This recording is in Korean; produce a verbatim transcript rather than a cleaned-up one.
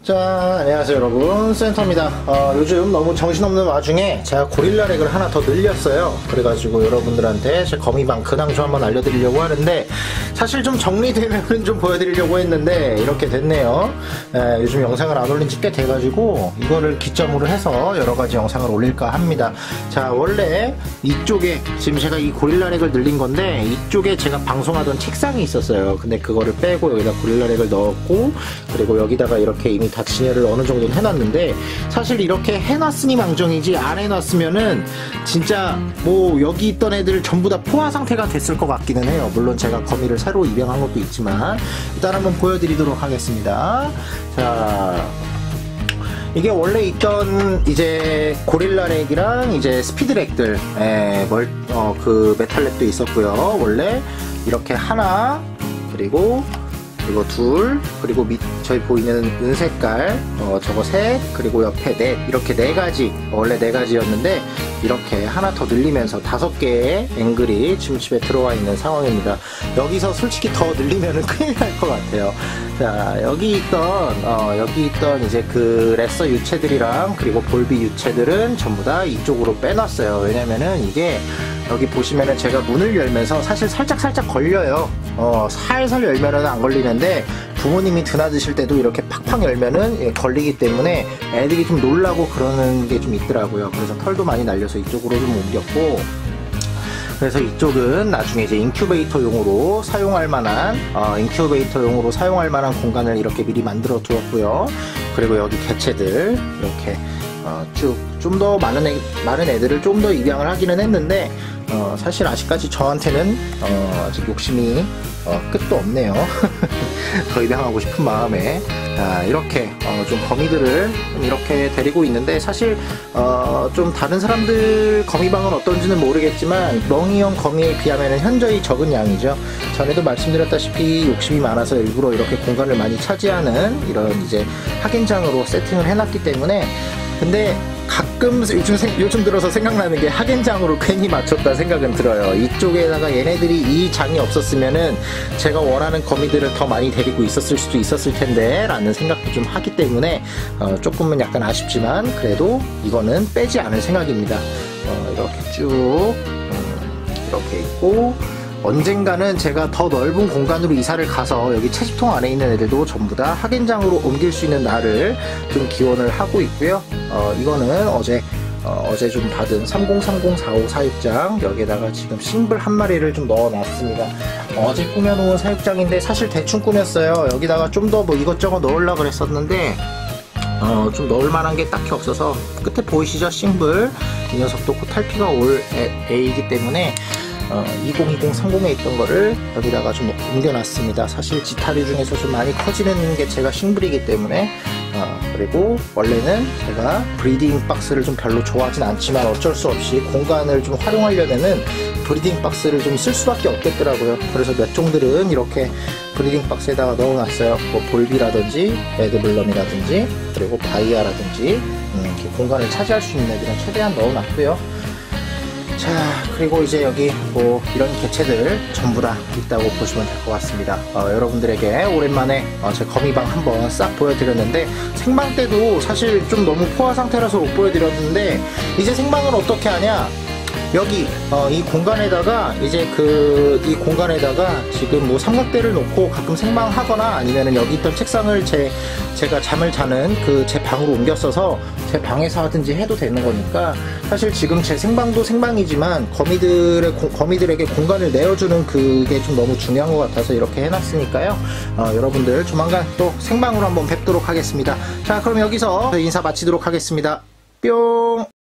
자, 안녕하세요 여러분, 센터입니다. 어, 요즘 너무 정신없는 와중에 제가 고릴라 렉을 하나 더 늘렸어요. 그래가지고 여러분들한테 제 거미방 근황 좀 한번 알려드리려고 하는데, 사실 좀 정리되면 좀 보여드리려고 했는데 이렇게 됐네요. 에, 요즘 영상을 안 올린 지 꽤 돼가지고 이거를 기점으로 해서 여러가지 영상을 올릴까 합니다. 자, 원래 이쪽에 지금 제가 이 고릴라 렉을 늘린 건데, 이쪽에 제가 방송하던 책상이 있었어요. 근데 그거를 빼고 여기다 고릴라 렉을 넣었고, 그리고 여기다가 이렇게 이미 다 진열을 어느 정도는 해놨는데, 사실 이렇게 해놨으니 망정이지 안 해놨으면은 진짜 뭐 여기 있던 애들 전부 다 포화 상태가 됐을 것 같기는 해요. 물론 제가 거미를 새로 입양한 것도 있지만 일단 한번 보여드리도록 하겠습니다. 자, 이게 원래 있던 이제 고릴라 렉이랑 이제 스피드 렉들, 에, 멀, 어, 그 메탈 렉도 있었고요. 원래 이렇게 하나, 그리고 이거 둘, 그리고 밑 저희 보이는 은색깔 어 저거 셋, 그리고 옆에 넷, 이렇게 네 가지, 원래 네 가지였는데 이렇게 하나 더 늘리면서 다섯 개의 앵글이 지금 집에 들어와 있는 상황입니다. 여기서 솔직히 더 늘리면은 큰일 날 것 같아요. 자, 여기 있던 어 여기 있던 이제 그 레서 유체들이랑 그리고 볼비 유체들은 전부 다 이쪽으로 빼놨어요. 왜냐면은 이게 여기 보시면은 제가 문을 열면서 사실 살짝 살짝 걸려요. 어, 살살 열면은 안 걸리는데 부모님이 드나드실 때도 이렇게 팍팍 열면은 예, 걸리기 때문에 애들이 좀 놀라고 그러는 게 좀 있더라고요. 그래서 털도 많이 날려서 이쪽으로 좀 옮겼고, 그래서 이쪽은 나중에 이제 인큐베이터용으로 사용할 만한 어, 인큐베이터용으로 사용할 만한 공간을 이렇게 미리 만들어 두었고요. 그리고 여기 개체들 이렇게 어, 쭉 좀 더 많은 애, 많은 애들을 좀 더 입양을 하기는 했는데 어, 사실 아직까지 저한테는 어, 아직 욕심이 어, 끝도 없네요. 더 입양하고 싶은 마음에 아, 이렇게 어, 좀 거미들을 이렇게 데리고 있는데, 사실 어, 좀 다른 사람들 거미방은 어떤지는 모르겠지만 멍이형 거미에 비하면 현저히 적은 양이죠. 전에도 말씀드렸다시피 욕심이 많아서 일부러 이렇게 공간을 많이 차지하는 이런 이제 하겐장으로 세팅을 해놨기 때문에. 근데 가끔 요즘, 요즘 들어서 생각나는 게 하겐장으로 괜히 맞췄다 생각은 들어요. 이쪽에다가 얘네들이 이 장이 없었으면은 제가 원하는 거미들을 더 많이 데리고 있었을 수도 있었을 텐데 라는 생각도 좀 하기 때문에 어, 조금은 약간 아쉽지만 그래도 이거는 빼지 않을 생각입니다. 어, 이렇게 쭉 음, 이렇게 있고, 언젠가는 제가 더 넓은 공간으로 이사를 가서 여기 채집통 안에 있는 애들도 전부 다 하겐장으로 옮길 수 있는 날을 좀 기원을 하고 있고요. 어, 이거는 어제 어, 어제 좀 받은 삼공삼공 사오 사육장, 여기에다가 지금 싱글 한 마리를 좀 넣어놨습니다. 어제 꾸며놓은 사육장인데 사실 대충 꾸몄어요. 여기다가 좀 더 뭐 이것저것 넣으려고 그랬었는데 어, 좀 넣을 만한 게 딱히 없어서, 끝에 보이시죠? 싱글, 이 녀석도 곧 탈피가 올 애이기 때문에 어, 이공이공 삼공에 있던 거를 여기다가 좀 옮겨놨습니다. 사실 지타류 중에서 좀 많이 커지는 게 제가 싱글이기 때문에. 어, 그리고 원래는 제가 브리딩 박스를 좀 별로 좋아하진 않지만 어쩔 수 없이 공간을 좀 활용하려면은 브리딩 박스를 좀 쓸 수밖에 없겠더라고요. 그래서 몇 종들은 이렇게 브리딩 박스에다가 넣어놨어요. 뭐 볼비라든지 레드블럼이라든지 그리고 바이아라든지 음, 이렇게 공간을 차지할 수 있는 애들은 최대한 넣어놨고요. 자, 그리고 이제 여기 뭐 이런 개체들 전부 다 있다고 보시면 될 것 같습니다. 어, 여러분들에게 오랜만에 어, 제 거미방 한번 싹 보여드렸는데, 생방 때도 사실 좀 너무 포화 상태라서 못 보여드렸는데, 이제 생방을 어떻게 하냐, 여기 어, 이 공간에다가 이제 그 이 공간에다가 지금 뭐 삼각대를 놓고 가끔 생방하거나 아니면은 여기 있던 책상을 제 제가 잠을 자는 그 제 방으로 옮겼어서 제 방에서 하든지 해도 되는 거니까, 사실 지금 제 생방도 생방이지만 거미들의 고, 거미들에게 공간을 내어주는 그게 좀 너무 중요한 것 같아서 이렇게 해놨으니까요. 어, 여러분들 조만간 또 생방으로 한번 뵙도록 하겠습니다. 자, 그럼 여기서 인사 마치도록 하겠습니다. 뿅.